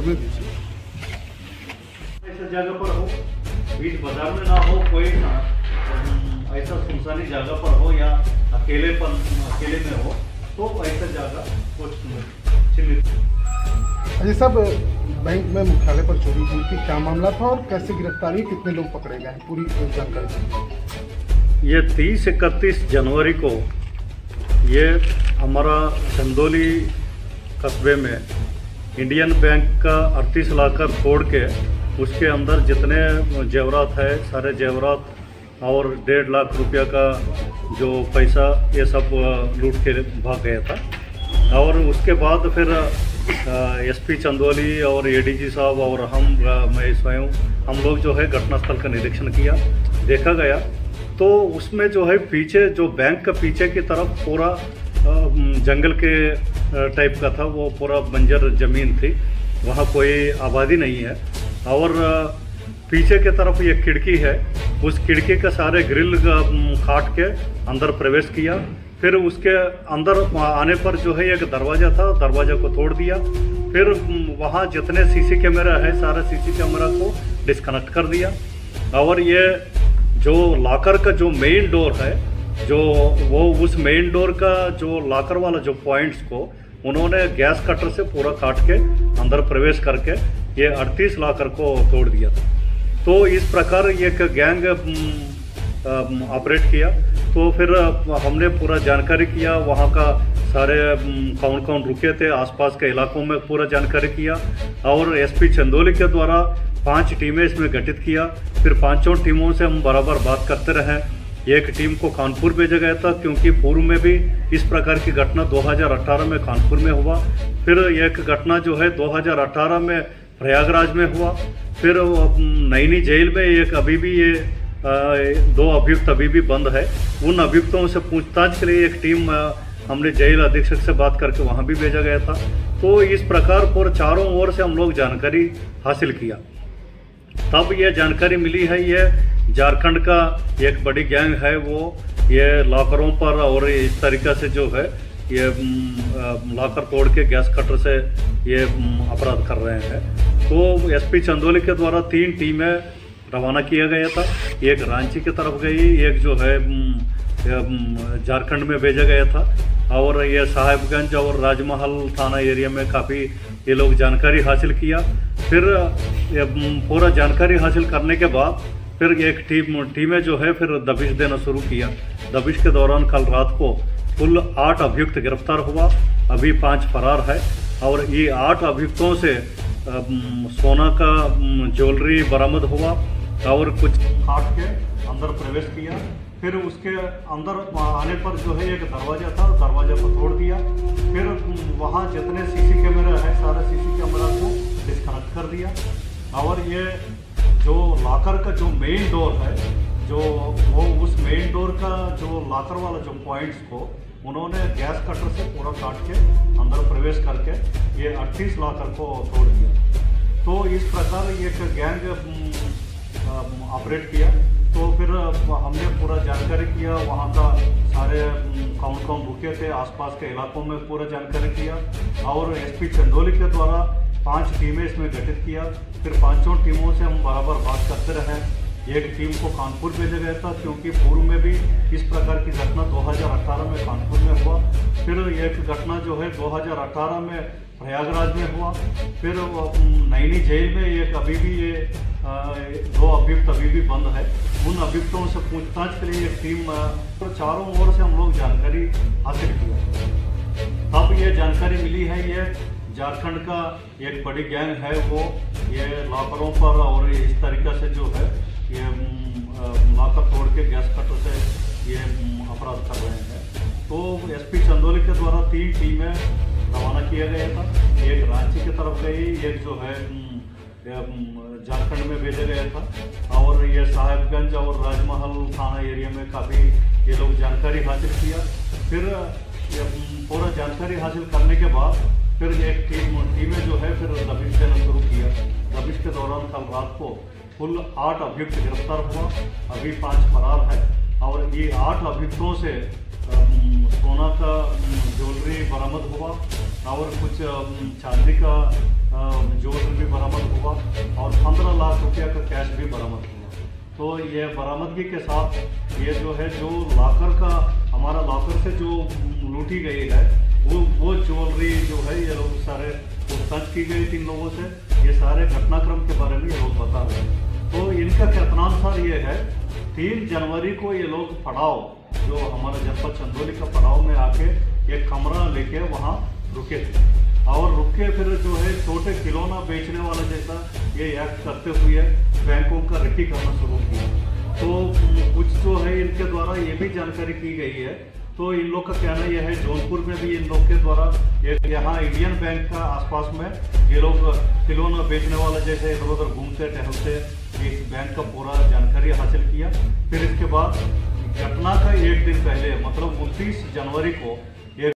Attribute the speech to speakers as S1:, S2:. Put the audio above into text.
S1: में दीजिए।
S2: ऐसा जगह पर हो, बीच बाजार में ना हो, कोई ऐसा सुनसानी जगह पर हो या अकेले में हो तो ऐसा जगह कुछ चिन्हित।
S1: अजय साहब, बैंक में मुख्यालय पर चोरी हुई थी, क्या मामला था और कैसे गिरफ्तारी, कितने लोग पकड़े गए, पूरी जानकारी।
S2: ये 30-31 जनवरी को ये हमारा चंदौली कस्बे में इंडियन बैंक का 38 लाकर तोड़ के उसके अंदर जितने जेवरात है सारे जेवरात और 1.5 लाख रुपया का जो पैसा ये सब लूट के भाग गया था। और उसके बाद फिर एसपी चंदौली और एडीजी साहब और मैं स्वयं हम लोग जो है घटनास्थल का निरीक्षण किया, देखा गया तो उसमें जो है पीछे जो बैंक का पीछे की तरफ पूरा जंगल के टाइप का था, वो पूरा बंजर ज़मीन थी, वहाँ कोई आबादी नहीं है। और पीछे की तरफ ये खिड़की है, उस खिड़की के सारे ग्रिल काट के अंदर प्रवेश किया। फिर उसके अंदर आने पर जो है एक दरवाज़ा था, दरवाज़ा को तोड़ दिया। फिर वहाँ जितने सीसी कैमरा है सारे सीसी कैमरा को डिस्कनेक्ट कर दिया। और ये जो लॉकर का जो मेन डोर है, जो वो उस मेन डोर का जो लॉकर वाला जो पॉइंट्स को उन्होंने गैस कटर से पूरा काट के अंदर प्रवेश करके ये 38 लॉकर को तोड़ दिया था। तो इस प्रकार एक गैंग ऑपरेट किया। तो फिर हमने पूरा जानकारी किया, वहाँ का सारे कौन कौन रुके थे आसपास के इलाकों में पूरा जानकारी किया। और एसपी चंदौली के द्वारा 5 टीमें इसमें गठित किया। फिर 5 टीमों से हम बराबर बात करते रहे। एक टीम को कानपुर भेजा गया था क्योंकि पूर्व में भी इस प्रकार की घटना 2018 में कानपुर में हुआ। फिर एक घटना जो है 2018 में प्रयागराज में हुआ। फिर नैनी जेल में एक अभी भी ये 2 अभियुक्त अभी भी बंद है। उन अभियुक्तों से पूछताछ के लिए एक टीम हमने जेल अधीक्षक से बात करके वहाँ भी भेजा गया था। तो इस प्रकार पर चारों ओर से हम लोग जानकारी हासिल किया। तब ये जानकारी मिली है ये झारखंड का एक बड़ी गैंग है, वो ये लॉकरों पर और इस तरीक़े से जो है ये लॉकर तोड़ के गैस कटर से ये अपराध कर रहे हैं। तो एसपी चंदौली के द्वारा 3 टीमें रवाना किया गया था। एक रांची की तरफ गई, एक जो है झारखंड में भेजा गया था। और ये साहेबगंज और राजमहल थाना एरिया में काफ़ी ये लोग जानकारी हासिल किया। फिर पूरा जानकारी हासिल करने के बाद फिर एक टीमें जो है फिर दबिश देना शुरू किया। दबिश के दौरान कल रात को कुल 8 अभियुक्त गिरफ्तार हुआ, अभी 5 फरार है। और ये 8 अभियुक्तों से सोना का ज्वेलरी बरामद हुआ और कुछ काट के अंदर प्रवेश किया। फिर उसके अंदर आने पर जो है एक दरवाज़ा था, दरवाज़ा को तोड़ दिया। फिर वहाँ जितने सीसी कैमरा है सारे सीसी कैमरा को डिस्कनेक्ट कर दिया। और ये जो लॉकर का जो मेन डोर है, जो वो उस मेन डोर का जो लॉकर वाला जो पॉइंट्स को उन्होंने गैस कटर से पूरा काट के अंदर प्रवेश करके ये 38 लॉकर को तोड़ दिया। तो इस प्रकार एक गैंग ऑपरेट किया। तो फिर हमने पूरा जानकारी किया, वहाँ का सारे कौन कौन रुके थे आसपास के इलाकों में पूरा जानकारी किया। और एसपी चंदौली के द्वारा 5 टीमें इसमें गठित किया। फिर 5 टीमों से हम बराबर बात करते रहे। एक टीम को कानपुर भेजा गया था क्योंकि पूर्व में भी इस प्रकार की घटना 2018 में कानपुर में हुआ। फिर एक घटना जो है 2018 में प्रयागराज में हुआ। फिर नैनी जेल में एक अभी भी ये 2 अभियुक्त अभी भी बंद है। उन अभियुक्तों से पूछताछ के लिए एक टीम तो चारों ओर से हम लोग जानकारी हासिल किया। तब ये जानकारी मिली है ये झारखंड का एक बड़ी गैंग है, वो ये लॉकरों पर और इस तरीक़े से जो है ये लॉकर तोड़ के गैस कटर से ये अपराध कर रहे हैं। तो एसपी चंदौली के द्वारा 3 टीमें रवाना किया गया था। एक रांची की तरफ गई, एक जो है झारखंड में भेजा गया था। और ये साहेबगंज और राजमहल थाना एरिया में काफ़ी ये लोग जानकारी हासिल किया। फिर पूरा जानकारी हासिल करने के बाद फिर एक टीमें जो है फिर दबिश देना शुरू किया। दबिश के दौरान कल रात को कुल 8 अभियुक्त गिरफ्तार हुआ, अभी 5 फरार है। और ये 8 अभियुक्तों से सोना का ज्वेलरी बरामद हुआ और कुछ चांदी का ज्वेलरी भी बरामद हुआ और 15 लाख रुपया का कैश भी बरामद हुआ। तो ये बरामदगी के साथ ये जो है, जो लॉकर का, हमारा लॉकर से जो लूटी गई है वो ज्वेलरी जो है, ये लोग सारे पूछताछ की गई 3 लोगों से। ये सारे घटनाक्रम के बारे में ये लोग बता रहे हैं। तो इनका कथनानुसार ये है, 3 जनवरी को ये लोग पड़ाव, जो हमारे जनपद चंदौली का पड़ाव में आके एक कमरा लेके वहाँ रुके थे और रुक के फिर जो है छोटे खिलौना बेचने वाला जैसा ये एक्ट करते हुए बैंकों का रेकी करना शुरू किया। तो कुछ जो है इनके द्वारा ये भी जानकारी की गई है। तो इन लोग का कहना यह है, जौनपुर में भी इन लोग के द्वारा एक यहाँ इंडियन बैंक का आसपास में ये लोग खिलौना बेचने वाला जैसे इधर उधर घूमते टहलते इस बैंक का पूरा जानकारी हासिल किया। फिर इसके बाद घटना का एक दिन पहले, मतलब 29 जनवरी को